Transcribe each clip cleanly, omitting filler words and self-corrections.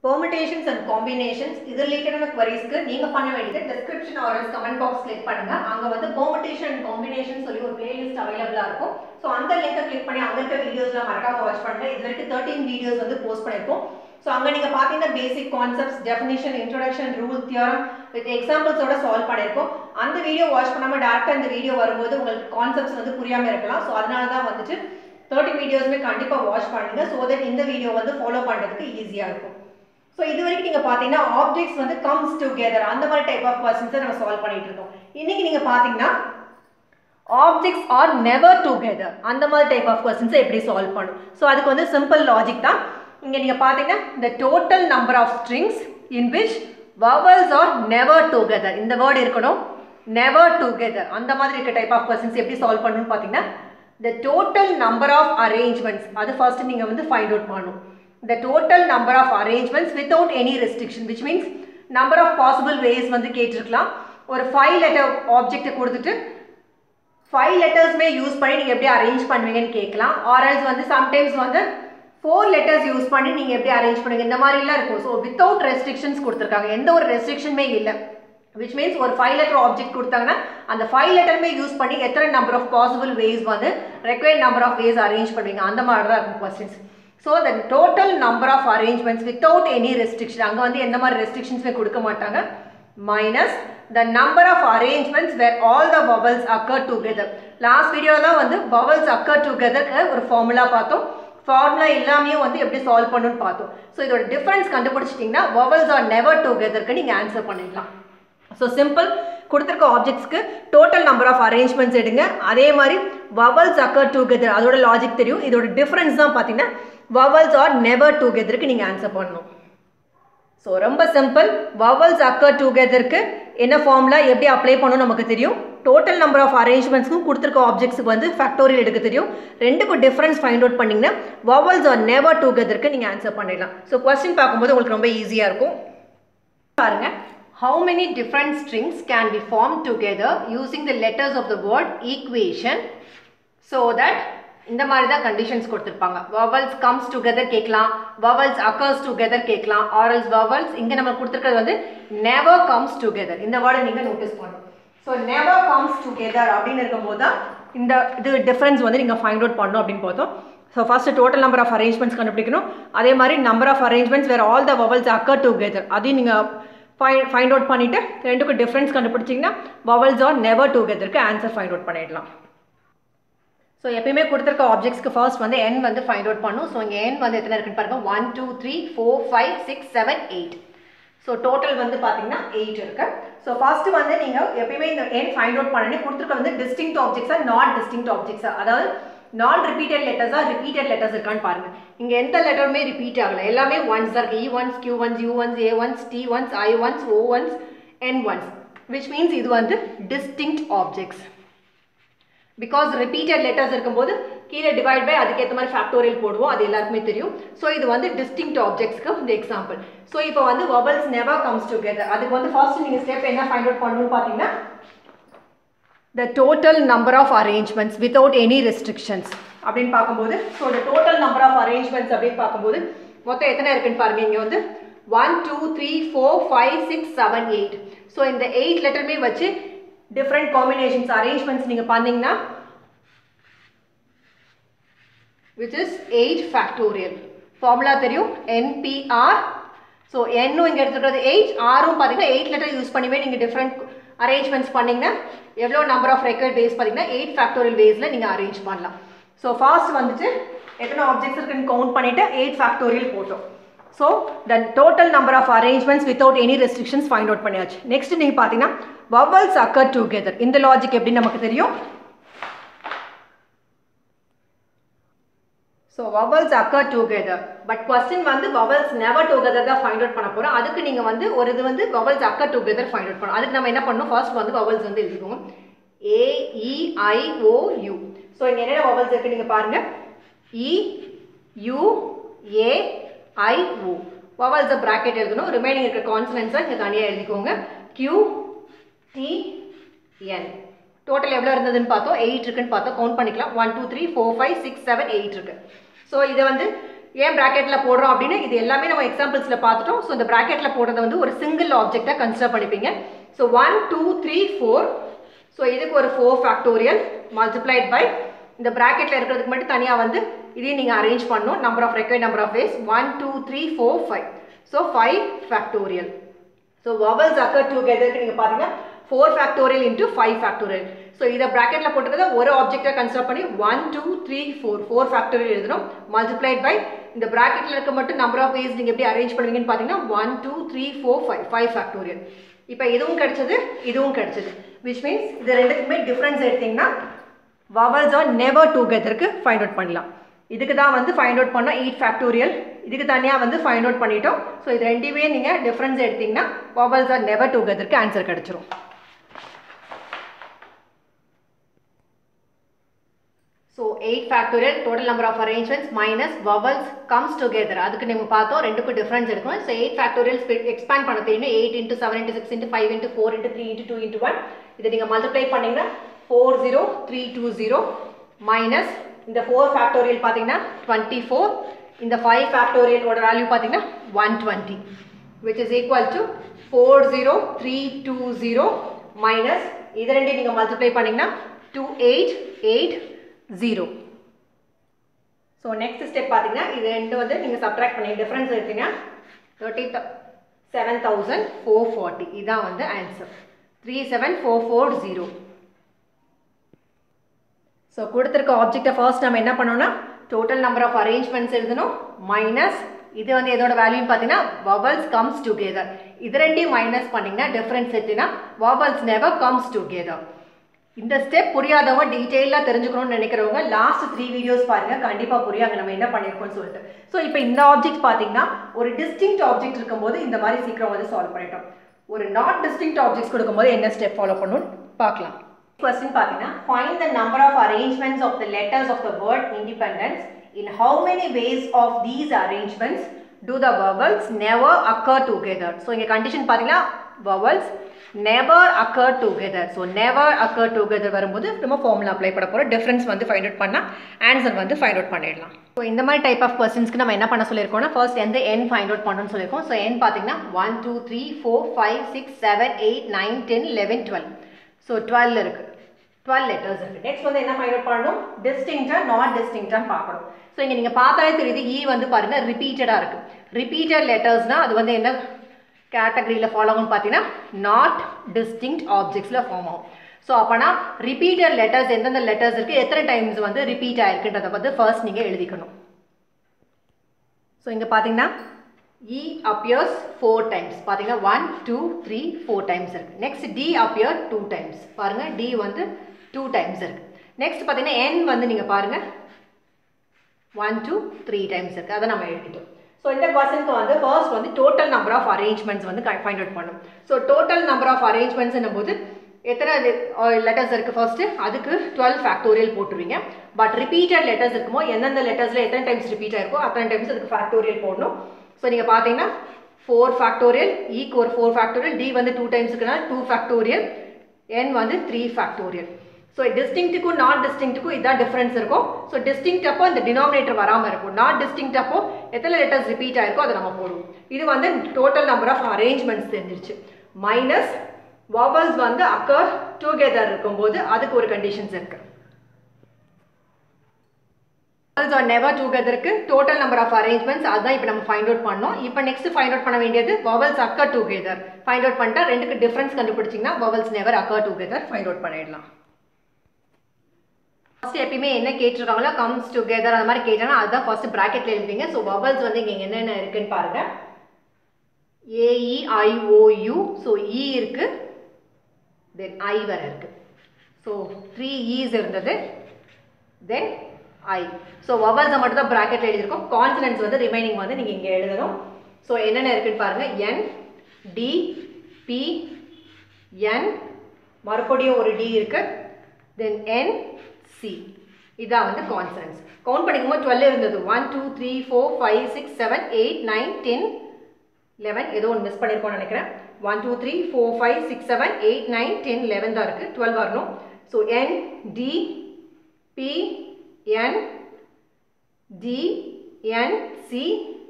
Permutations and combinations இது ரிலேட்டடான queriesக்கு நீங்க பண்ண வேண்டியது description or else comment box click பண்ணுங்க. அங்க வந்து permutation and combination சொல்லி ஒரு playlist available-ஆ இருக்கும். சோ அந்த லிங்கை click பண்ணி அங்க இருக்க வீடியோஸ்லாம் மறக்காம வாட்ச் பண்ணுங்க. இதுவரைக்கும் 13 வீடியோஸ் வந்து போஸ்ட் பண்ணிருக்கோம். சோ அங்க நீங்க பாத்தீங்கன்னா basic concepts, definition, introduction, rule, theorem with examples ஓட சால்வ் பண்ணிருக்கோம். அந்த வீடியோ வாட்ச் பண்ணாம டைரக்டா இந்த வீடியோ வரும்போது உங்களுக்கு கான்செப்ட்ஸ் வந்து புரியாம இருக்கலாம். சோ அதனால தான் வந்துட்டு 30 வீடியோஸ்மே கண்டிப்பா வாட்ச் பண்ணுங்க so that இந்த வீடியோ வந்து ஃபாலோ பண்றதுக்கு ஈஸியா இருக்கும். So இது வரைக்கும் நீங்க பாத்தீங்கன்னா objects வந்து comes together அந்த மாதிரி type of questions நம்ம சால்வ் பண்ணிட்டு இருக்கோம். இன்னைக்கு நீங்க பாத்தீங்கன்னா objects are never together அந்த மாதிரி type of questions எப்படி சால்வ் பண்ணும். So அதுக்கு வந்து simple logic தான். இங்க நீங்க பாத்தீங்கன்னா the total number of strings in which vowels are never together இந்த word இருக்கணும் never together அந்த மாதிரி இருக்க type of questions எப்படி சால்வ் பண்ணனும்னு பாத்தீங்கன்னா the total number of arrangements அது first நீங்க வந்து find out பண்ணனும். The total number of arrangements without any restriction which means number of possible ways வந்து கேட்டிருக்கலாம். ஒரு 5 letter object கொடுத்துட்டு 5 letters மே யூஸ் பண்ணி நீங்க எப்படி அரேஞ்ச் பண்ணுவீங்கன்னு கேட்கலாம். or else வந்து sometimes வந்து 4 letters யூஸ் பண்ணி நீங்க எப்படி அரேஞ்ச் பண்ணுவீங்க இந்த மாதிரி எல்லாம் இருக்கும். so without restrictions கொடுத்திருக்காங்க. எந்த ஒரு ரெஸ்ட்ரிக்ஷன் மே இல்ல. which means ஒரு 5 letter object கொடுத்தாங்கன்னா அந்த 5 letter மே யூஸ் பண்ணி எத்தனை number of possible ways வந்து required number of ways arrange பண்ணுவீங்க அந்த மாதிரி தான் இருக்கும் questions. So the total number of arrangements without any restriction அங்க வந்து எந்த மாதிரி restrictions கொடுக்க மாட்டாங்க minus the number of arrangements where all the vowels occur together. Last video ல வந்து vowels occur together ஒரு formula பார்த்தோம். formula எல்லாமே வந்து எப்படி சால்வ் பண்ணனும்னு பார்த்தோம். So இதோட டிஃபரன்ஸ் கண்டுபிடிச்சிட்டீங்கன்னா vowels are never together க்கு நீங்க ஆன்சர் பண்ணிடலாம். So simple கொடுத்திருக்க ஆப்ஜெக்ட்ஸ்க்கு total number of arrangements எடுங்க. அதே மாதிரி vowels occur together அதோட லாஜிக் தெரியும். இதோட டிஃபரன்ஸ் தான் பாத்தீங்கன்னா vowels are never together க்கு நீங்க ஆன்சர் பண்ணனும். சோ ரொம்ப சிம்பிள். vowels occur together க்கு என்ன ஃபார்முலா எப்படி அப்ளை பண்ணனும் நமக்கு தெரியும். total number of arrangements க்கு கொடுத்திருக்க ஆப்ஜெக்ட்ஸ்க்கு வந்து ஃபேக்டோரியல் எடுக்க தெரியும். ரெண்டுக்கும் டிஃபரன்ஸ் ஃபைண்ட் அவுட் பண்ணீங்கன்னா vowels are never together க்கு நீங்க ஆன்சர் பண்ணிடலாம். சோ क्वेश्चन பாக்கும்போது உங்களுக்கு ரொம்ப ஈஸியா இருக்கும். பாருங்க. How many different strings can be formed together using the letters of the word equation so that இந்த மாதிரி தான் கண்டிஷன்ஸ் கொடுத்திருப்பாங்க. vowels comes together கேட்கலாம், vowels occurs together கேட்கலாம், or else vowels இங்க நம்ம கொடுத்திருக்கிறது வந்து never comes together இந்த வேர்டை நீங்க நோட்டீஸ் பண்ணணும். so never comes together அப்படின்னு இருக்கும்போது தான் இந்த இது டிஃபரன்ஸ் வந்து நீங்க ஃபைண்ட் அவுட் பண்ணணும் அப்படின்னு பார்த்தோம். so first total number of arrangements கண்டுபிடிக்கணும். அதே மாதிரி number of arrangements where all the vowels occur together அதையும் நீங்க find out பண்ணிட்டு ரெண்டுக்கும் டிஃபரன்ஸ் கண்டுபிடிச்சீங்கன்னா vowels are never together க்கு ஆன்சர் ஃபைண்ட் அவுட் பண்ணிடலாம். ஸோ எப்பயுமே கொடுத்துருக்க ஆப்ஜெக்ட்ஸ்க்கு ஃபர்ஸ்ட் வந்து n வந்து ஃபைண்ட் அவுட் பண்ணும். ஸோ இங்கே n வந்து எத்தனை இருக்குன்னு பாருங்க 1 2 3 4 5 6 7 8. ஸோ டோட்டல் வந்து பார்த்தீங்கன்னா 8 இருக்கு. ஸோ ஃபர்ஸ்ட் வந்து நீங்கள் எப்பயுமே இந்த n ஃபைண்ட் அவுட் பண்ணி கொடுத்துருக்க வந்து டிஸ்டிங்க்ட் ஆப்ஜெக்ட்ஸா நாட் டிஸ்டிங்க்ட் ஆப்ஜெக்ட்ஸா அதாவது நான் ரிப்பீட்டட் லெட்டர்ஸா ரிப்பீட்டட் லெட்டர்ஸ் இருக்கான்னு பாருங்க. இங்கே எந்த லெட்டருமே ரிப்பீட் ஆகல எல்லாமே ஒன்ஸ் தான் இருக்கு. E1s Q1s U1s A1s T1s I1s O1s N1s which means இது வந்து distinct objects. because repeated letters இருக்கும்போது கீழே divide by அதுக்கு ஏத்த மாதிரி factorial போடுவோம் அது எல்லாருக்குமே தெரியும். so இது வந்து distinct objects க்கு இந்த எக்ஸாம்பிள். so இப்போ வந்து vowels never comes together அதுக்கு வந்து ஃபர்ஸ்ட் நீங்க ஸ்டெப் என்ன ஃபைண்ட் அவுட் பண்ணனும்னு பாத்தீங்கன்னா the total number of arrangements without any restrictions அப்படினு பாக்கும்போது so the total number of arrangements அப்படினு பாக்கும்போது மொத்தம் எத்தனை இருக்குன்னு பாருங்க. இங்க வந்து 1 2 3 4 5 6 7 8. so இந்த 8 லெட்டர்மே வச்சு different combinations arrangements நீங்க பண்ணீங்கன்னா which is 8 factorial formula தெரியும் npr. so n இங்க எடுத்துக்கிறது 8 r உம் பாத்தீங்கன்னா 8 லெட்டர் யூஸ் பண்ணிவே நீங்க different arrangements பண்ணீங்கன்னா எவ்வளவு number of required ways பாத்தீங்கன்னா 8 factorial waysல நீங்க அரேஞ்ச் பண்ணலாம். so first வந்துட்டு எத்தனை ஆப்ஜெக்ட்ஸ் இருக்குன்னு கவுண்ட் பண்ணிட்டு 8 factorial போட்டோம். so the total number of arrangements without any restrictions find out பண்ணியாச்சு. next நீங்க பாத்தீங்கன்னா vowels occur together இந்த லாஜிக் எப்படி நமக்கு தெரியும். so vowels occur together but question வந்து vowels never together தான் find out பண்ண போறோம். அதுக்கு நீங்க வந்து ஒரு இது வந்து vowels occur together find out பண்ணனும். அதுக்கு நம்ம என்ன பண்ணனும் first வந்து vowels வந்து எழுதிக்கோங்க a e i o u. so இங்க என்னென்ன vowels இருக்கு நீங்க பாருங்க e u a I O vowels bracket எழுதணும். ரிமைனிங் இருக்க கான்சனன்ட்ஸ் இங்க தனியா எழுதிக்கோங்க Q T N. டோட்டல் எவ்வளவு இருந்ததுன்னு பார்த்தோம் 8 இருக்குன்னு பார்த்தோம் கவுண்ட் பண்ணிக்கலாம் 1 2 3 4 5 6 7 8 இருக்கு. சோ இத வந்து ஏன் ப்ராக்கெட்டில் போடுறோம் அப்படின்னு இது எல்லாமே நம்ம எக்ஸாம்பிள்ஸில் பார்த்துட்டோம். ஸோ இந்த ப்ராக்கெட்டில் போடுறத வந்து ஒரு சிங்கிள் ஆப்ஜெக்டாக கன்சிடர் பண்ணிப்பீங்க. ஸோ 1 2 3 4. ஸோ இதுக்கு ஒரு 4 ஃபேக்டோரியல் மல்டிப்ளைட் பை இந்த ப்ராக்கெட்டில் இருக்கிறதுக்கு மட்டும் தனியாக வந்து இதையும் நீங்கள் அரேஞ்ச் பண்ணணும். Number of required number of ways 1 2 3 4 5. So 5 factorial. So vowels occur together நீங்கள் பார்த்தீங்கன்னா 4 ஃபேக்டோரியல் இன்ட்டு 5 ஃபேக்டோரியல். ஸோ இதை ப்ராக்கெட்டில் போட்டுக்கிறத ஒரு ஆப்ஜெக்டாக கன்சிடர் பண்ணி 1 2 3 4 ஃபேக்டோரியல் எழுதணும். மல்டிப்ளைட் பை இந்த ப்ராக்கெட்டில் இருக்க மட்டும் நம்பர் ஆஃப் வேஸ் நீங்கள் எப்படி அரேஞ்ச் பண்ணுவீங்கன்னு பார்த்தீங்கன்னா 1 2 3 4 5 ஃபேக்டோரியல். இப்போ இதுவும் கிடைச்சது, இதுவும் கிடைச்சது. விச் மீன்ஸ் இது ரெண்டுக்குமே டிஃப்ரென்ஸ் எடுத்திங்கன்னா vowels are never togetherக்கு ஃபைண்ட் அவுட் பண்ணலாம். இதுக்கு தான் வந்து ஃபைண்ட் அவுட் பண்ணோம் 8 ஃபேக்டோரியல், இதுக்கு தனியாக வந்து ஃபைண்ட் அவுட் பண்ணிட்டோம். ஸோ இது ரெண்டுமே நீங்கள் டிஃப்ரென்ஸ் எடுத்திங்கன்னா vowels are never togetherக்கு ஆன்சர் கிடைச்சிரும். So 8 factorial total number of arrangements minus vowels comes together. அதுக்கு நம்ம பார்த்தோம் ரெண்டுக்கும் டிஃப்ரென்ஸ் எடுக்கணும். ஸோ 8 ஃபேக்டோரியல் எக்ஸ்பேண்ட் பண்ண தெரியும். 8 into 7 into 6 into 5 into 4 into 3 into 2 into 1. இதை நீங்கள் மல்டிப்ளை பண்ணிங்கன்னா 40320 மைனஸ் இந்த 4 ஃபேக்டோரியல் பார்த்தீங்கன்னா 24. இந்த 5 ஃபேக்டோரியலோட வேல்யூ பார்த்தீங்கன்னா 120 which is equal to 40320 minus இது ரெண்டையும் நீங்கள் மல்டிப்ளை பண்ணிங்கன்னா 2880. ஸோ நெக்ஸ்ட் ஸ்டெப் பார்த்தீங்கன்னா இது ரெண்டு வந்து நீங்கள் சப்ட்ராக்ட் பண்ணி டிஃப்ரென்ஸ் எடுத்தீங்கன்னா 37,440. இதுதான் வந்து ஆன்சர் 37440. ஸோ கொடுத்துருக்க ஆப்ஜெக்டை ஃபர்ஸ்ட் நம்ம என்ன பண்ணோம்னா டோட்டல் நம்பர் ஆஃப் அரேஞ்ச்மெண்ட்ஸ் எழுதணும் மைனஸ் இது வந்து எதோட வேல்யூன்னு பார்த்தீங்கன்னா vowels comes together. இது ரெண்டையும் மைனஸ் பண்ணிங்கன்னா டிஃப்ரென்ஸ் எடுத்தீங்கன்னா vowels never comes together. இந்த ஸ்டெப் புரியாதவங்க டீட்டெயிலாக தெரிஞ்சுக்கணும்னு நினைக்கிறவங்க லாஸ்ட் 3 வீடியோஸ் பாருங்கள், கண்டிப்பாக புரியாங்க நம்ம என்ன பண்ணியிருக்கோம்னு சொல்லிட்டு. ஸோ இப்போ இந்த ஆப்ஜெக்ட் பார்த்தீங்கன்னா ஒரு டிஸ்டிங்க்ட் ஆப்ஜெக்ட் இருக்கும்போது இந்த மாதிரி சீக்கிரம் வந்து சால்வ் பண்ணிட்டோம். ஒரு நாட் டிஸ்டிங்க்ட் ஆப்ஜெக்ட்ஸ் கொடுக்கும்போது என்ன ஸ்டெப் ஃபாலோ பண்ணணும்னு பார்க்கலாம். Question பார்த்தீங்கன்னா find the number of arrangements of the letters of the word independence. In how many ways of these arrangements do the vowels never occur together? So இங்க condition பார்த்தீங்கன்னா vowels never occur together. So never occur together வரும்போது நம்ம formula apply பண்ண போறோம். Difference வந்து find out பண்ணா answer வந்து find out பண்ணிடலாம். ஸோ இந்த மாதிரி டைப் ஆஃப் क्वेश्चंसக்கு நம்ம என்ன பண்ண சொல்லியிருக்கோம்னா ஃபர்ஸ்ட் எந்த n ஃபைண்ட் அவுட் பண்ணணும்னு சொல்லியிருக்கோம். ஸோ n பார்த்தீங்கன்னா 1 2 3 4 5 6 7 8 9 10 11 12. ஸோ 12 இருக்கு, 12 letters இருக்கு. நெக்ஸ்ட் வந்து என்ன ஃபைண்ட் அவுட் பண்ணணும் டிஸ்டிங்க்டா நாட் டிஸ்டிங்க்டா பார்க்கணும். ஸோ இங்கே நீங்கள் பார்த்தாலே தெரியுது இ வந்து பாருங்க ரிப்பீட்டடாக இருக்கு. ரிப்பீட்டட் லெட்டர்ஸ்னா அது வந்து என்ன கேட்டகரியில் ஃபாலோ ஆகும்னு பார்த்தீங்கன்னா நாட் டிஸ்டிங்க்ட் ஆப்ஜெக்ட்ஸில் ஃபார்ம் ஆகும். ஸோ அப்போனா ரிப்பீட்டட் லெட்டர்ஸ் எந்தெந்த லெட்டர்ஸ் இருக்குது எத்தனை டைம்ஸ் வந்து ரிப்பீட் ஆகிருக்குன்றதை வந்து ஃபர்ஸ்ட் நீங்கள் எழுதிக்கணும். ஸோ இங்கே பார்த்தீங்கன்னா E appears 4 times. பார்த்தீங்கன்னா 1 2 3 4 times இருக்கு. Next D appear 2 times. பாருங்க D வந்து 2 times இருக்கு. நெக்ஸ்ட் பார்த்தீங்கன்னா N வந்து நீங்கள் பாருங்க 1 2 3 times இருக்கு. அதை நம்ம எழுதிட்டோம். ஸோ இந்த क्वेश्चनக்கு வந்து ஃபர்ஸ்ட் வந்து டோட்டல் நம்பர் ஆஃப் அரேஞ்ச்மெண்ட்ஸ் வந்து ஃபைண்ட் அவுட் பண்ணணும். ஸோ டோட்டல் நம்பர் ஆஃப் அரேஞ்ச்மெண்ட்ஸ்னும் போது எத்தனை லெட்டர்ஸ் இருக்குது ஃபர்ஸ்ட்டு அதுக்கு 12 ஃபேக்டோரியல் போட்டுருவீங்க. பட் ரிப்பீட்டட் லெட்டர்ஸ் இருக்குமோ எந்தெந்த லெட்டர்ஸில் எத்தனை டைம்ஸ் ரிப்பீட் ஆயிருக்கோ அத்தனை டைம்ஸ் அதுக்கு ஃபேக்டோரியல் போடணும். ஸோ நீங்கள் பார்த்தீங்கன்னா 4 ஃபேக்டோரியல் ஈக்கு ஒரு 4 ஃபேக்டோரியல் டி வந்து 2 டைம்ஸ் இருக்குன்னா 2 ஃபேக்டோரியல் n வந்து 3 ஃபேக்டோரியல். ஸோ டிஸ்டிங்க்ட்டுக்கும் நாட் டிஸ்டிங்க்ட்டுக்கும் இதான் டிஃப்ரென்ஸ் இருக்கும். ஸோ டிஸ்டிங்க்ட் அப்போ இந்த டினாமினேட்டர் வராமல் இருக்கும். நாட் டிஸ்டிங்க்ட் அப்போ எத்தனை லெட்டர்ஸ் ரிப்பீட் ஆயிருக்கோ அதை நம்ம போடுவோம். இது வந்து டோட்டல் நம்பர் ஆஃப் அரேஞ்ச்மெண்ட்ஸ் தெரிஞ்சிருச்சு. மைனஸ் vowels வந்து occur together இருக்கும்போது அதுக்கு ஒரு கண்டிஷன்ஸ் இருக்கு. vowels are never togetherக்கு total number of arrangements அதான் இப்போ நம்ம ஃபைண்ட் அவுட் பண்ணோம். இப்போ நெக்ஸ்ட் ஃபைண்ட் அவுட் பண்ண வேண்டியது vowels occur together. Find out பண்ணிட்டா ரெண்டுக்கு டிஃபரன்ஸ் கண்டுபிடிச்சிங்கன்னா vowels never occur together find out பண்ணிடலாம். ஃபர்ஸ்ட் எப்பயுமே என்ன கேட்டிருக்காங்களோ comes together அந்த மாதிரி கேட்டாங்கன்னா அதுதான் ஃபர்ஸ்ட் ப்ராக்கெட்ல எழுதுவீங்க. ஸோ vowels வந்து இங்கே என்னென்ன இருக்குன்னு பாருங்க. AEIOU. ஸோ E இருக்கு, then I வர இருக்கு. ஸோ 3 E's இருந்தது, then I. ஸோ vowels மட்டும் தான் ப்ராக்கெட்ல எழுதியிருக்கோம். கான்சனன்ட்ஸ் வந்து ரிமைனிங் வந்து நீங்கள் இங்கே எழுதணும். ஸோ என்னென்ன இருக்குன்னு பாருங்க. N D P N மறுபடியும் ஒரு D இருக்கு, then N C. இதான் வந்து கான்சனன்ட்ஸ். கவுண்ட் பண்ணிக்கும்போது 12 இருந்தது. 1 2 3 4 5 6 7 8 9 10 11 ஏதோ ஒன்று மிஸ் பண்ணியிருக்கோம்னு நினைக்கிறேன். 1 2 3 4 5 6 7 8 9 10 11 தான் இருக்குது. 12 வரணும். So N D P N D N C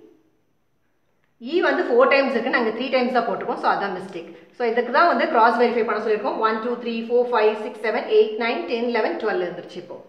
E வந்து 4 டைம்ஸ் இருக்கு, நாங்க 3 டைம்ஸ் தான் போட்டுருக்கோம். ஸோ அதான் மிஸ்டேக். ஸோ இதுக்கு தான் வந்து கிராஸ் வெரிஃபை பண்ண சொல்லியிருக்கோம். 1 2 3 4 5 6 7 8 9 10 11 12 இருந்துருச்சு இப்போ.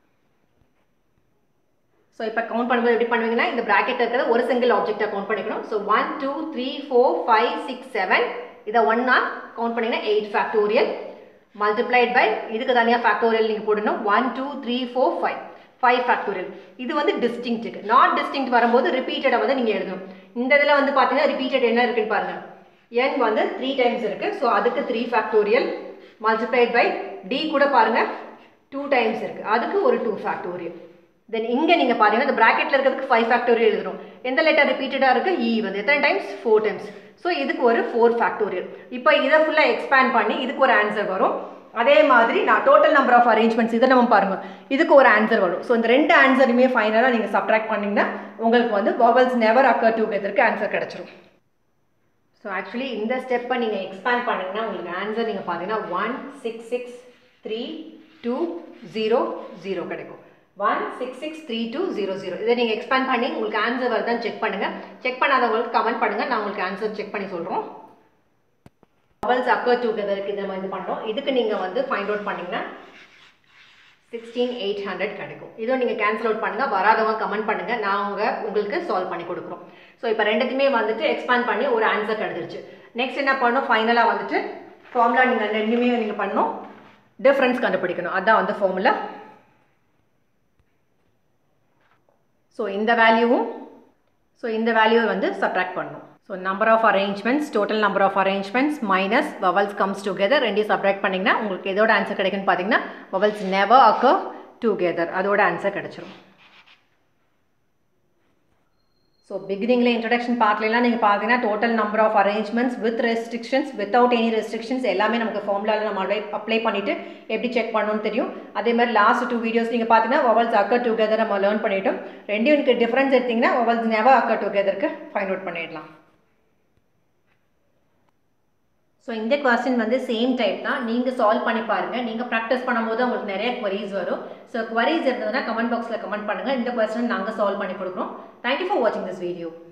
ஸோ இப்போ கவுண்ட் பண்ணும்போது எப்படி பண்ணுவீங்கன்னா இந்த ப்ராக்கெட் இருக்கிறத ஒரு சிங்கிள் ஆப்ஜெக்டாக கவுண்ட் பண்ணிக்கணும். ஸோ 1 2 3 4 5 6 7 இதை ஒன்னா கவுண்ட் பண்ணிங்கன்னா 8 ஃபேக்டோரியல் மல்டிப்ளைட் பை இதுக்கு தனியாக ஃபேக்டோரியல் நீங்கள் போடணும். 1 2 3 4 5 ஃபேக்டோரியல். இது வந்து டிஸ்டிங்க்ட்டுக்கு. நாட் டிஸ்டிங்க்ட் வரும்போது ரிப்பீட்டடாக வந்து நீங்கள் எழுதணும். இந்த இதில் வந்து பார்த்தீங்கன்னா ரிப்பீட்டட் என்ன இருக்குன்னு பாருங்கள். n வந்து 3 டைம்ஸ் இருக்குது. ஸோ அதுக்கு 3 ஃபேக்டோரியல் மல்டிப்ளைட் பை d கூட பாருங்கள் 2 டைம்ஸ் இருக்குது, அதுக்கு ஒரு 2 ஃபேக்டோரியல். தென் இங்கே நீங்கள் பார்த்தீங்கன்னா இந்த ப்ராக்கெட்டில் இருக்கிறதுக்கு 5 ஃபேக்டோரியல் எழுதுறோம். எந்த லெட்டர் ரிப்பீட்டடாக இருக்குது? E வந்து எத்தனை டைம்ஸ்? 4 டைம்ஸ். ஸோ இதுக்கு ஒரு 4 ஃபேக்டோரியல். இப்போ இதை ஃபுல்லாக எக்ஸ்பேண்ட் பண்ணி இதுக்கு ஒரு ஆன்சர் வரும். அதே மாதிரி நான் டோட்டல் நம்பர் ஆஃப் அரேஞ்ச்மெண்ட்ஸ் இதை நம்ம பாருங்கள், இதுக்கு ஒரு ஆன்சர் வரும். ஸோ இந்த ரெண்டு ஆன்சருமே ஃபைனலாக நீங்கள் சப்ட்ராக்ட் பண்ணிங்கன்னா உங்களுக்கு வந்து vowels never occur togetherக்கு ஆன்சர் கிடச்சிரும். ஸோ ஆக்சுவலி இந்த ஸ்டெப்பை நீங்கள் எக்ஸ்பேண்ட் பண்ணிங்கன்னா உங்களுக்கு ஆன்சர் நீங்கள் பார்த்தீங்கன்னா 1 6 6 3 2 0 0 கிடைக்கும். 1 6 6 3 2 0 0 இதை நீங்கள் எக்ஸ்பேண்ட் பண்ணி உங்களுக்கு ஆன்சர் வருதான்னு செக் பண்ணுங்கள். செக் பண்ணாதவங்களுக்கு கமெண்ட் பண்ணுங்கள், நான் உங்களுக்கு ஆன்சர் செக் பண்ணி சொல்கிறோம். vowels occur togetherக்கு இதை நம்ம இது பண்ணுறோம். இதுக்கு நீங்கள் வந்து ஃபைண்ட் அவுட் பண்ணிங்கன்னா 16800 கிடைக்கும். இதுவும் நீங்கள் கேன்சல் அவுட் பண்ணுங்கள். வராதவங்க கமெண்ட் பண்ணுங்கள், நான் உங்களுக்கு சால்வ் பண்ணி கொடுக்குறோம். ஸோ இப்போ ரெண்டுத்தையுமே வந்துட்டு எக்ஸ்பேண்ட் பண்ணி ஒரு ஆன்சர் கிடைச்சிருச்சு. நெக்ஸ்ட் என்ன பண்ணணும்? ஃபைனலாக வந்துட்டு ஃபார்முலா நீங்கள் ரெண்டுமே நீங்கள் பண்ணணும், டிஃப்ரென்ஸ் கண்டுபிடிக்கணும். அதுதான் வந்து ஃபார்முலா. ஸோ இந்த வேல்யூவை வந்து சப்ட்ராக்ட் பண்ணணும். So number of arrangements, total number of arrangements minus vowels comes together ரெண்டையும் சப்ட்ராக்ட் பண்ணிங்கன்னா உங்களுக்கு எதோட ஆன்சர் கிடைக்குன்னு பார்த்தீங்கன்னா vowels never occur together அதோட ஆன்சர் கிடைச்சிரும். ஸோ பிகினிங்கில் இன்ட்ரடக்ஷன் பார்ட்லாம் நீங்கள் பார்த்தீங்கன்னா total number of arrangements with restrictions without any restrictions எல்லாமே நமக்கு ஃபார்முலாவில் நம்ம அப்ளை பண்ணிவிட்டு எப்படி செக் பண்ணணும்னு தெரியும். அதே மாதிரி லாஸ்ட் 2 வீடியோஸ் நீங்கள் பார்த்தீங்கன்னா vowels occur together நம்ம லேர்ன் பண்ணிட்டோம். ரெண்டும் எனக்கு டிஃப்ரென்ஸ் எடுத்திங்கன்னா vowels never occur togetherக்கு ஃபைண்ட் அவுட் பண்ணிடலாம். ஸோ இந்த கொஸ்டின் வந்து சேம் டைப் தான், நீங்கள் சால்வ் பண்ணி பாருங்கள். நீங்கள் ப்ராக்டிஸ் பண்ணும்போது உங்களுக்கு நிறைய queries வரும். ஸோ queries இருந்ததுன்னா கமெண்ட் பாக்ஸில் கமெண்ட் பண்ணுங்கள். இந்த கொஸ்டின் நாங்கள் சால்வ் பண்ணி கொடுக்குறோம். தேங்க்யூ ஃபார் வாட்சிங் திஸ் வீடியோ.